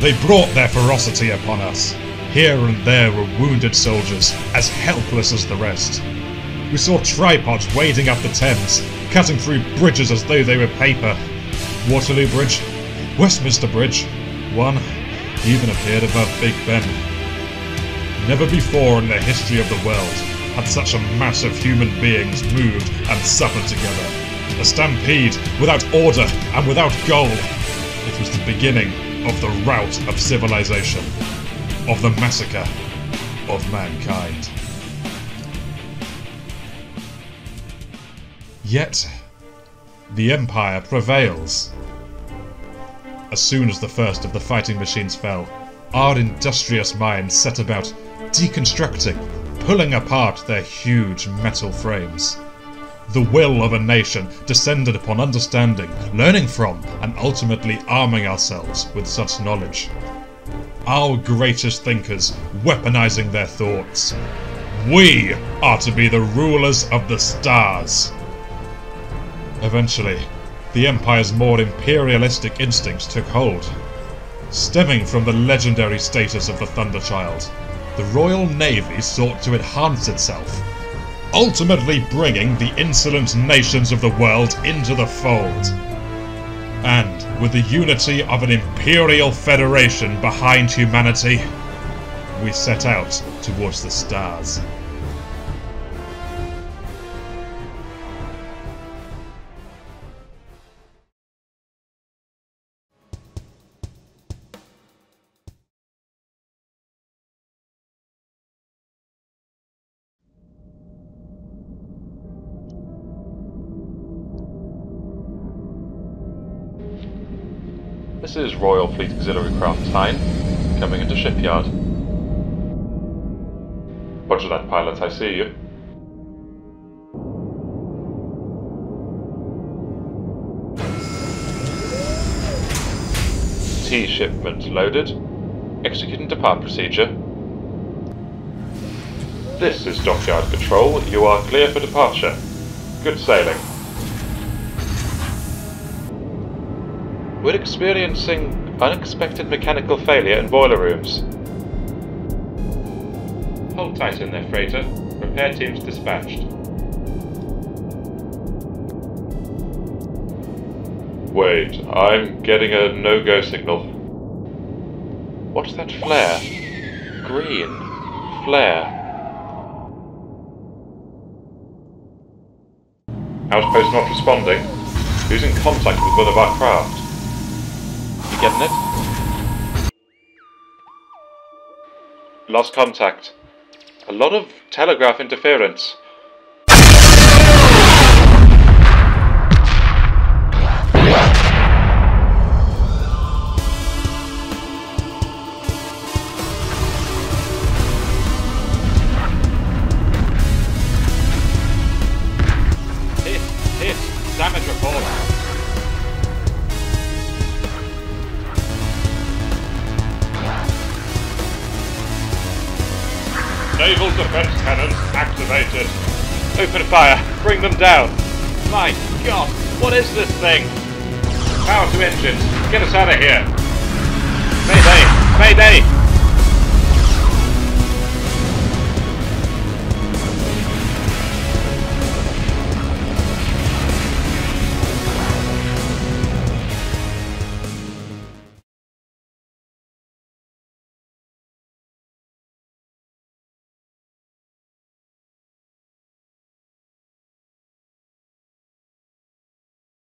They brought their ferocity upon us. Here and there were wounded soldiers, as helpless as the rest. We saw tripods wading up the Thames, cutting through bridges as though they were paper. Waterloo Bridge, Westminster Bridge, one even appeared above Big Ben. Never before in the history of the world had such a mass of human beings moved and suffered together. A stampede without order and without goal. It was the beginning of the rout of civilization, of the massacre of mankind. Yet, the Empire prevails. As soon as the first of the fighting machines fell, our industrious minds set about deconstructing, pulling apart their huge metal frames. The will of a nation descended upon understanding, learning from, and ultimately arming ourselves with such knowledge. Our greatest thinkers weaponizing their thoughts. We are to be the rulers of the stars. Eventually, the Empire's more imperialistic instincts took hold. Stemming from the legendary status of the Thunderchild, the Royal Navy sought to enhance itself, ultimately bringing the insolent nations of the world into the fold. And with the unity of an Imperial Federation behind humanity, we set out towards the stars. This is Royal Fleet Auxiliary Craft 9, coming into shipyard. Roger that, pilot, I see you. T shipment loaded. Executing depart procedure. This is Dockyard Control. You are clear for departure. Good sailing. We're experiencing unexpected mechanical failure in boiler rooms. Hold tight in there, freighter. Repair teams dispatched. Wait, I'm getting a no-go signal. What's that flare? Green. Flare. Outpost not responding. Losing contact with one of our craft. You getting it? Lost contact. A lot of telegraph interference. Hit. Damage report. Naval defense cannons activated. Open fire. Bring them down. My God, what is this thing? Power to engines. Get us out of here. Mayday! Mayday!